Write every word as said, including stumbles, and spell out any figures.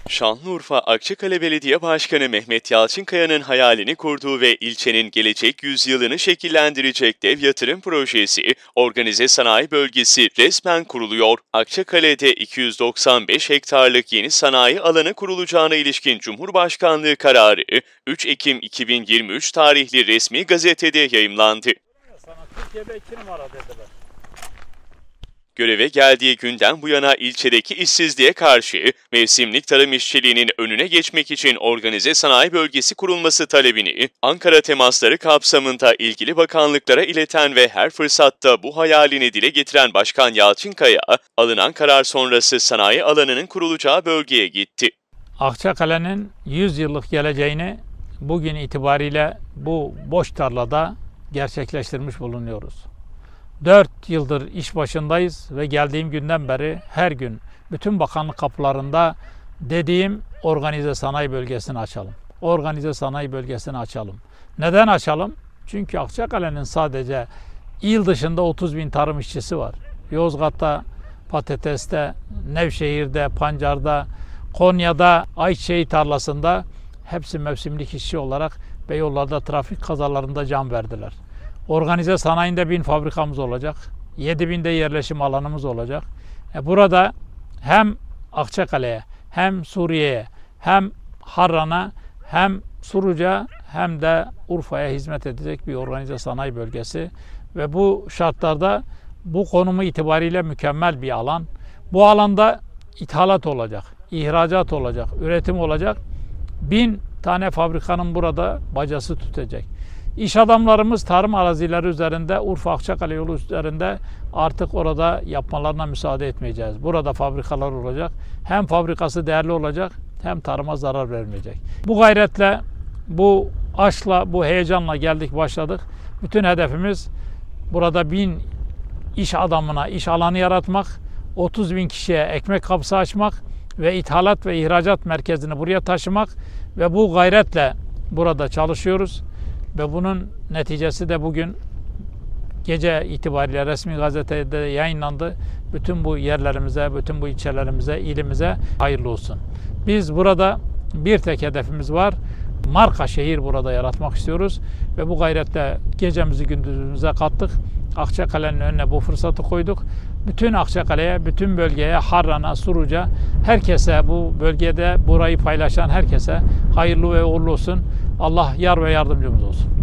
Şanlıurfa Akçakale Belediye Başkanı Mehmet Yalçınkaya'nın hayalini kurduğu ve ilçenin gelecek yüzyılını şekillendirecek dev yatırım projesi, organize sanayi bölgesi resmen kuruluyor. Akçakale'de iki yüz doksan beş hektarlık yeni sanayi alanı kurulacağına ilişkin Cumhurbaşkanlığı kararı üç Ekim iki bin yirmi üç tarihli resmi gazetede yayımlandı. Türkiye'de iki numara dediler. Göreve geldiği günden bu yana ilçedeki işsizliğe karşı mevsimlik tarım işçiliğinin önüne geçmek için organize sanayi bölgesi kurulması talebini Ankara temasları kapsamında ilgili bakanlıklara ileten ve her fırsatta bu hayalini dile getiren Başkan Yalçınkaya, alınan karar sonrası sanayi alanının kurulacağı bölgeye gitti. Akçakale'nin yüz yıllık geleceğini bugün itibariyle bu boş tarlada gerçekleştirmiş bulunuyoruz. Dört yıldır iş başındayız ve geldiğim günden beri her gün bütün bakanlık kapılarında dediğim organize sanayi bölgesini açalım. Organize sanayi bölgesini açalım. Neden açalım? Çünkü Akçakale'nin sadece il dışında otuz bin tarım işçisi var. Yozgat'ta, Patates'te, Nevşehir'de, Pancar'da, Konya'da, ayçiçeği tarlasında hepsi mevsimlik işçi olarak ve yollarda trafik kazalarında can verdiler. Organize sanayinde bin fabrikamız olacak. yedi binde yerleşim alanımız olacak. E burada hem Akçakale'ye, hem Suriye'ye, hem Harran'a, hem Suruç'a, hem de Urfa'ya hizmet edecek bir organize sanayi bölgesi. Ve bu şartlarda bu konumu itibariyle mükemmel bir alan. Bu alanda ithalat olacak, ihracat olacak, üretim olacak. Bin tane fabrikanın burada bacası tutacak. İş adamlarımız tarım arazileri üzerinde, Urfa-Akçakale yolu üzerinde artık orada yapmalarına müsaade etmeyeceğiz. Burada fabrikalar olacak. Hem fabrikası değerli olacak, hem tarıma zarar vermeyecek. Bu gayretle, bu aşkla, bu heyecanla geldik, başladık. Bütün hedefimiz burada bin iş adamına iş alanı yaratmak, otuz bin kişiye ekmek kapısı açmak ve ithalat ve ihracat merkezini buraya taşımak ve bu gayretle burada çalışıyoruz. Ve bunun neticesi de bugün gece itibariyle resmi gazetede yayınlandı. Bütün bu yerlerimize, bütün bu ilçelerimize, ilimize hayırlı olsun. Biz burada bir tek hedefimiz var. Marka şehir burada yaratmak istiyoruz. Ve bu gayretle gecemizi gündüzümüze kattık. Akçakale'nin önüne bu fırsatı koyduk. Bütün Akçakale'ye, bütün bölgeye, Harran'a, Suruç'a, herkese, bu bölgede burayı paylaşan herkese hayırlı ve uğurlu olsun. Allah yar ve yardımcımız olsun.